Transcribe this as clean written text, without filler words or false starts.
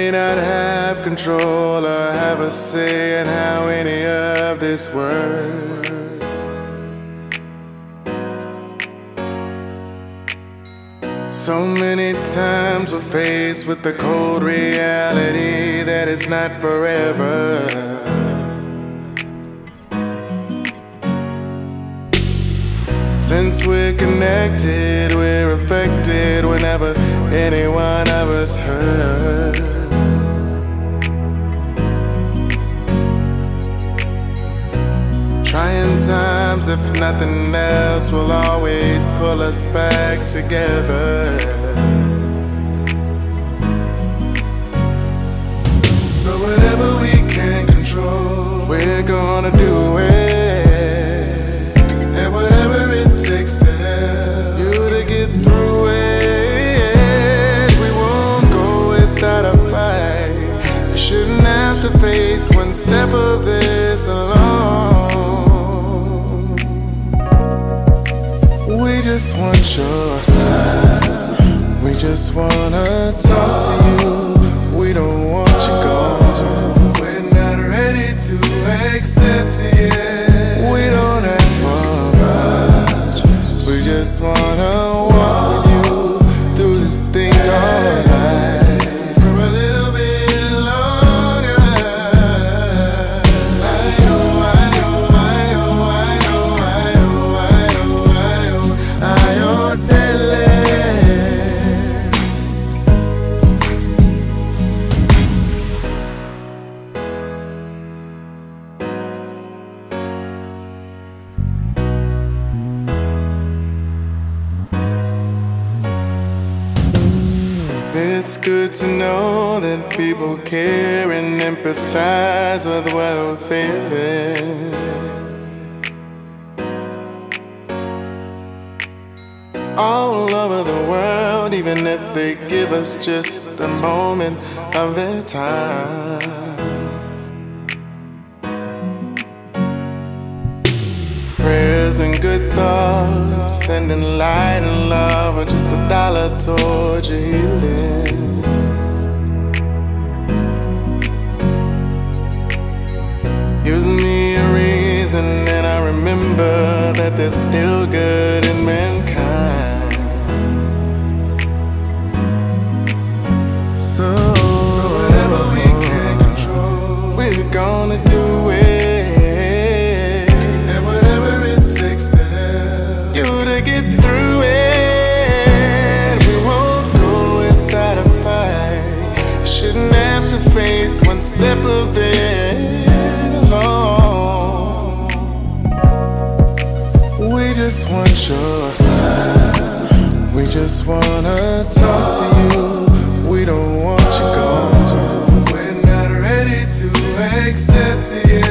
may not have control or have a say in how any of this works. So many times we're faced with the cold reality that it's not forever. Since we're connected, we're affected whenever any one of us hurt. Trying times, if nothing else, will always pull us back together. So whatever we can control, we're gonna do it. And whatever it takes to help you to get through it, we won't go without a fight. You shouldn't have to face one step of this alone. We just want your side. We just wanna talk to you. We don't want you gone. We're not ready to accept it yet. We don't ask for much. We just wanna walk with you through this thing called life for a little bit longer. It's good to know that people care and empathize with what we're feeling. All over the world, even if they give us just a moment of their time. Prayers and good thoughts, sending light and love, or just $1 towards your healing. Gives me a reason, and I remember that there's still good in mankind. So whatever we can control, we're gonna do it. Get through it. We won't go without a fight. Shouldn't have to face one step of it alone. We just want your side. We just wanna talk to you. We don't want you gone. We're not ready to accept it.